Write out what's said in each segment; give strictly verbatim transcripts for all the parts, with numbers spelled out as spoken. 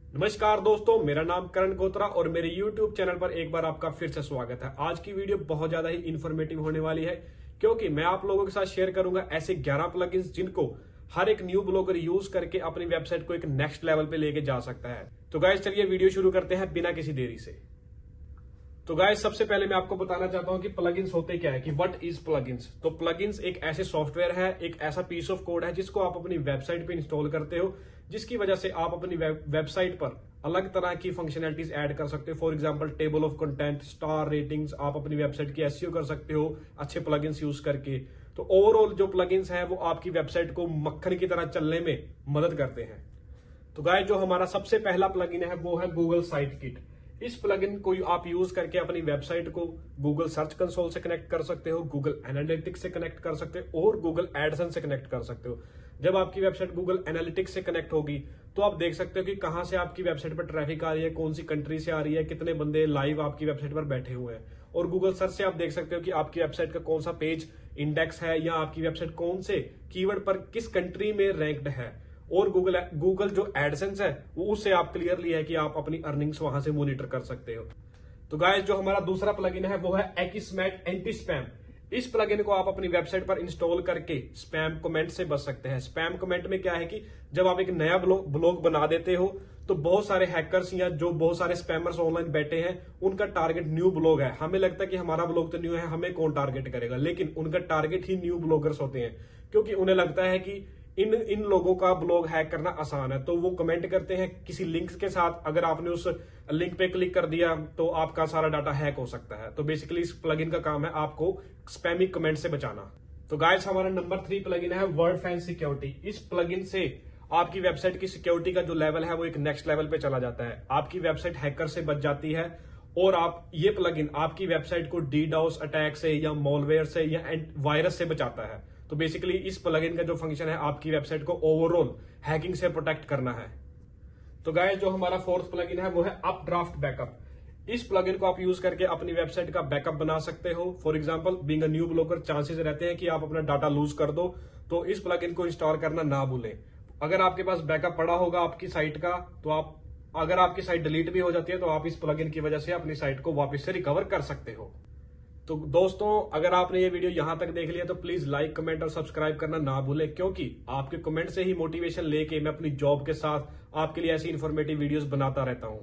नमस्कार दोस्तों, मेरा नाम करण गोत्रा और मेरे यूट्यूब चैनल पर एक बार आपका फिर से स्वागत है। आज की वीडियो बहुत ज्यादा ही इन्फॉर्मेटिव होने वाली है क्योंकि मैं आप लोगों के साथ शेयर करूंगा ऐसे ग्यारह प्लगइन्स जिनको हर एक न्यू ब्लॉगर यूज करके अपनी वेबसाइट को एक नेक्स्ट लेवल पे लेके जा सकता है। तो गाइस चलिए वीडियो शुरू करते हैं बिना किसी देरी से। तो गाइस सबसे पहले मैं आपको बताना चाहता हूं कि प्लगइन्स होते क्या है, कि व्हाट इज प्लगइन्स। तो प्लगइन्स एक ऐसे सॉफ्टवेयर है, एक ऐसा पीस ऑफ कोड है जिसको आप अपनी वेबसाइट पे इंस्टॉल करते हो, जिसकी वजह से आप अपनी वेबसाइट पर अलग तरह की फंक्शनैलिटीज ऐड कर सकते हो। For example table of content, star ratings, आप अपनी वेबसाइट की एसईओ कर सकते हो अच्छे प्लगइन्स यूज करके। तो ओवरऑल जो प्लगइन्स है वो आपकी वेबसाइट को मक्खन की तरह चलने में मदद करते हैं। तो गाइस जो हमारा सबसे पहला प्लगइन है वो है गूगल साइट किट। इस प्लगइन को आप यूज करके अपनी वेबसाइट को गूगल सर्च कंसोल से कनेक्ट कर सकते हो, गूगल एनालिटिक्स से कनेक्ट कर सकते हो और गूगल एडसेंस से कनेक्ट कर सकते हो। जब आपकी वेबसाइट गूगल एनालिटिक्स से कनेक्ट होगी तो आप देख सकते हो कि कहां से आपकी वेबसाइट पर ट्रैफिक आ रही है, कौन सी कंट्री से आ रही है, कितने बंदे लाइव आपकी वेबसाइट पर बैठे हुए हैं। और गूगल सर्च से आप देख सकते हो कि आपकी वेबसाइट का कौन सा पेज इंडेक्स है या आपकी वेबसाइट कौन से कीवर्ड पर किस कंट्री में रैंक्ड है। और गूगल गूगल जो एडसेंस है वो उससे आप क्लियरली है कि आप अपनी अर्निंग्स वहां से मॉनिटर कर सकते हो। तो गाइस जो हमारा दूसरा प्लगइन है वो है एक्समैट एंटी स्पैम। इस प्लगइन को आप अपनी वेबसाइट पर इंस्टॉल करके स्पैम कमेंट से बच सकते हैं। स्पैम कमेंट में क्या है कि जब आप एक नया ब्लॉग ब्लॉग बना देते हो तो बहुत सारे हैकर्स या जो बहुत सारे स्पैमर्स ऑनलाइन बैठे हैं उनका टारगेट न्यू ब्लॉग है। हमें लगता है कि हमारा ब्लॉग तो न्यू है, हमें कौन टारगेट करेगा, लेकिन उनका टारगेट ही न्यू ब्लॉगर्स होते हैं क्योंकि उन्हें लगता है कि इन इन लोगों का ब्लॉग हैक करना आसान है। तो वो कमेंट करते हैं किसी लिंक के साथ, अगर आपने उस लिंक पे क्लिक कर दिया तो आपका सारा डाटा हैक हो सकता है। तो बेसिकली इस प्लगइन का काम है आपको स्पैमी कमेंट से बचाना। तो गाइस हमारा नंबर थ्री प्लगइन है वर्डफेंस सिक्योरिटी। इस प्लगइन से आपकी वेबसाइट की सिक्योरिटी का जो लेवल है वो एक नेक्स्ट लेवल पे चला जाता है। आपकी वेबसाइट हैकर से बच जाती है और आप ये प्लगइन आपकी वेबसाइट को डीडॉस अटैक से या मॉलवेयर से या वायरस से बचाता है। तो बेसिकली इस प्लगइन का जो फंक्शन है आपकी वेबसाइट को ओवरऑल हैकिंग से प्रोटेक्ट करना है। तो गाइस जो हमारा फोर्थ प्लगइन है वो है अपड्राफ्ट बैकअप। इस प्लगइन को आप यूज करके अपनी वेबसाइट का बैकअप बना सकते हो। For example being a new blogger chances रहते हैं कि आप अपना डाटा लूज कर दो, तो इस प्लगइन को इंस्टॉल करना ना भूलें। अगर आपके पास बैकअप पड़ा होगा आपकी साइट का तो आप अगर आपकी साइट डिलीट भी हो जाती है तो आप इस प्लगइन की वजह से अपनी साइट को वापस से रिकवर कर सकते हो। तो दोस्तों अगर आपने ये वीडियो यहां तक देख लिया तो प्लीज लाइक, कमेंट और सब्सक्राइब करना ना भूलें क्योंकि आपके कमेंट से ही मोटिवेशन लेके मैं अपनी जॉब के साथ आपके लिए ऐसी इंफॉर्मेटिव वीडियोस बनाता रहता हूं।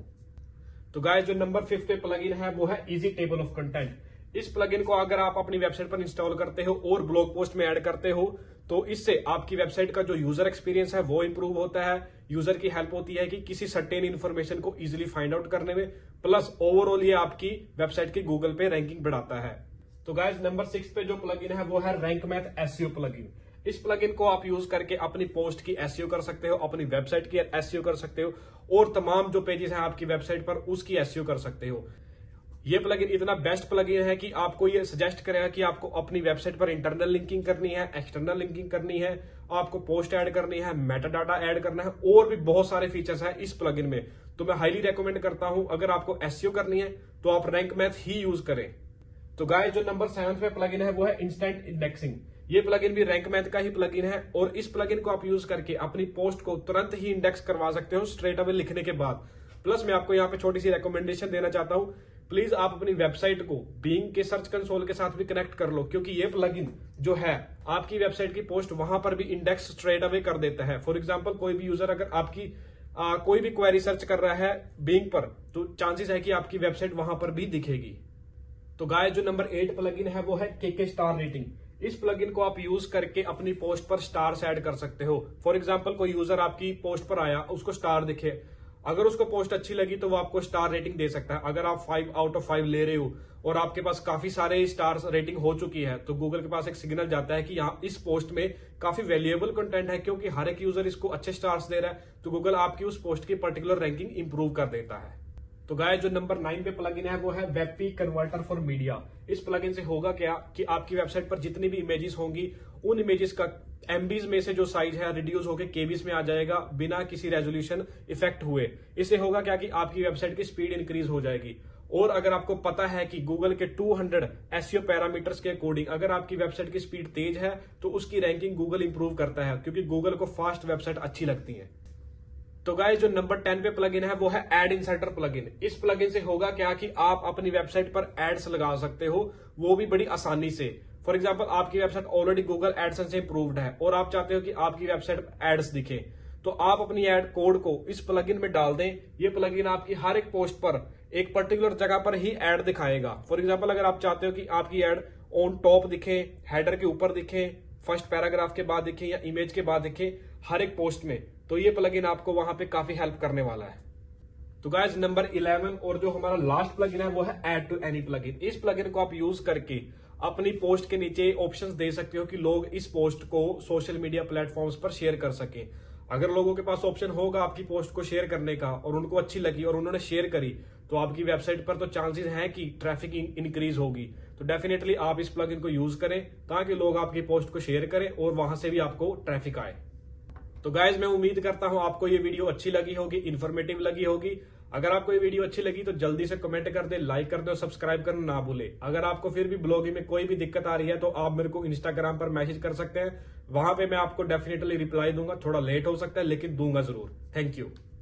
तो गाइस जो नंबर फिफ्थ पे प्लगइन है वो है इजी टेबल ऑफ कंटेंट। इस प्लगइन को अगर आप अपनी वेबसाइट पर इंस्टॉल करते हो और ब्लॉग पोस्ट में ऐड करते हो तो इससे आपकी वेबसाइट का जो यूजर एक्सपीरियंस है वो इंप्रूव होता है। यूजर की हेल्प होती है कि किसी सर्टेन इन्फॉर्मेशन को इजीली फाइंड आउट करने में, प्लस ओवरऑल ये आपकी वेबसाइट की गूगल पे रैंकिंग बढ़ाता है। तो गाइस नंबर सिक्स पे जो प्लगइन है वो है रैंक मैथ एसईओ प्लगइन। इस प्लगइन को आप यूज करके अपनी पोस्ट की एसईओ कर सकते हो, अपनी वेबसाइट की एसईओ कर सकते हो और तमाम जो पेजेस हैं आपकी वेबसाइट पर उसकी एसईओ कर सकते हो। ये प्लगइन इतना बेस्ट प्लगइन है कि आपको ये सजेस्ट करेगा कि आपको अपनी वेबसाइट पर इंटरनल लिंकिंग करनी है, एक्सटर्नल लिंकिंग करनी है, आपको पोस्ट ऐड करनी है, मेटा डाटा ऐड करना है और भी बहुत सारे फीचर्स हैं इस प्लगइन में। तो मैं हाईली रेकमेंड करता हूं अगर आपको एसईओ करनी है तो आप रैंक मैथ ही यूज करें। तो गाइस जो नंबर सेवंथ पे प्लगइन है वो है इंस्टेंट इंडेक्सिंग। ये प्लगइन भी रैंक मैथ का ही प्लगइन है और इस प्लगइन को आप यूज करके अपनी पोस्ट को तुरंत ही इंडेक्स करवा सकते हो स्ट्रेट अवे लिखने के बाद। प्लस मैं आपको यहाँ पे छोटी सी रिकमेंडेशन देना चाहता हूँ, प्लीज आप अपनी वेबसाइट को बिंग के सर्च कंसोल के साथ भी कनेक्ट कर लो क्योंकि ये प्लगइन जो है आपकी वेबसाइट की पोस्ट वहां पर भी इंडेक्स स्ट्रेट अवे कर देता है। फॉर एग्जाम्पल कोई भी यूजर अगर आपकी आ, कोई भी क्वेरी सर्च कर रहा है बिंग पर तो चांसेस है कि आपकी वेबसाइट वहां पर भी दिखेगी। तो गाइस जो नंबर एट प्लगइन है वो है केके स्टार रेटिंग। इस प्लगइन को आप यूज करके अपनी पोस्ट पर स्टार्स ऐड कर सकते हो। फॉर एग्जांपल कोई यूजर आपकी पोस्ट पर आया, उसको स्टार दिखे, अगर उसको पोस्ट अच्छी लगी तो वो आपको स्टार रेटिंग दे सकता है। अगर आप फाइव आउट ऑफ फाइव ले रहे हो और आपके पास काफी सारे स्टार रेटिंग हो चुकी है तो गूगल के पास एक सिग्नल जाता है कि यहाँ इस पोस्ट में काफी वैल्यूएबल कंटेंट है क्योंकि हर एक यूजर इसको अच्छे स्टार्स दे रहा है, तो गूगल आपकी उस पोस्ट की पर्टिकुलर रैंकिंग इंप्रूव कर देता है। तो गाइस जो नंबर नाइन पे प्लगइन है वो है वेबपीक कन्वर्टर फॉर मीडिया। इस प्लगइन से होगा क्या कि आपकी वेबसाइट पर जितनी भी इमेजेस होंगी उन इमेजेस का एमबीज में से जो साइज है रिड्यूस होकर केबीज में आ जाएगा बिना किसी रेजोल्यूशन इफेक्ट हुए। इससे होगा क्या कि आपकी वेबसाइट की स्पीड इंक्रीज हो जाएगी। और अगर आपको पता है कि गूगल के दो सौ एसईओ पैरामीटर्स के अकॉर्डिंग अगर आपकी वेबसाइट की स्पीड तेज है तो उसकी रैंकिंग गूगल इंप्रूव करता है क्योंकि गूगल को फास्ट वेबसाइट अच्छी लगती है। तो गाइस जो नंबर टेन पे प्लगइन है वो है एड इंसर्टर प्लगइन। इस प्लगइन से होगा क्या कि आप अपनी वेबसाइट पर एड्स लगा सकते हो, वो भी बड़ी आसानी से। फॉर एग्जांपल आपकी वेबसाइट ऑलरेडी गूगल एडसेंस से अप्रूव्ड है और आप चाहते हो कि आपकी वेबसाइट पर एड्स दिखे, तो आप अपनी एड कोड को इस प्लगइन में डाल दें। ये प्लगइन आपकी हर एक पोस्ट पर एक पर्टिकुलर जगह पर ही एड दिखाएगा। फॉर एग्जांपल अगर आप चाहते हो कि आपकी एड ऑन टॉप दिखे, हेडर के ऊपर दिखे, फर्स्ट पैराग्राफ के बाद दिखे या इमेज के बाद दिखे हर एक पोस्ट में, तो ये प्लगइन आपको वहां पे काफी हेल्प करने वाला है। तो गाइस नंबर इलेवन और जो हमारा लास्ट प्लगइन है वो है ऐड टू एनी प्लगइन। इस प्लगइन को आप यूज करके अपनी पोस्ट के नीचे ऑप्शंस दे सकते हो कि लोग इस पोस्ट को सोशल मीडिया प्लेटफॉर्म्स पर शेयर कर सके। अगर लोगों के पास ऑप्शन होगा आपकी पोस्ट को शेयर करने का और उनको अच्छी लगी और उन्होंने शेयर करी, तो आपकी वेबसाइट पर तो चांसेस हैं कि ट्रैफिक इंक्रीज होगी। तो डेफिनेटली आप इस प्लगइन को यूज करें ताकि लोग आपकी पोस्ट को शेयर करें और वहां से भी आपको ट्रैफिक आए। तो गाइज मैं उम्मीद करता हूं आपको ये वीडियो अच्छी लगी होगी, इन्फॉर्मेटिव लगी होगी। अगर आपको ये वीडियो अच्छी लगी तो जल्दी से कमेंट कर दे, लाइक कर दे और सब्सक्राइब करना ना भूले। अगर आपको फिर भी ब्लॉगिंग में कोई भी दिक्कत आ रही है तो आप मेरे को इंस्टाग्राम पर मैसेज कर सकते हैं, वहां पे मैं आपको डेफिनेटली रिप्लाई दूंगा। थोड़ा लेट हो सकता है लेकिन दूंगा जरूर। Thank you.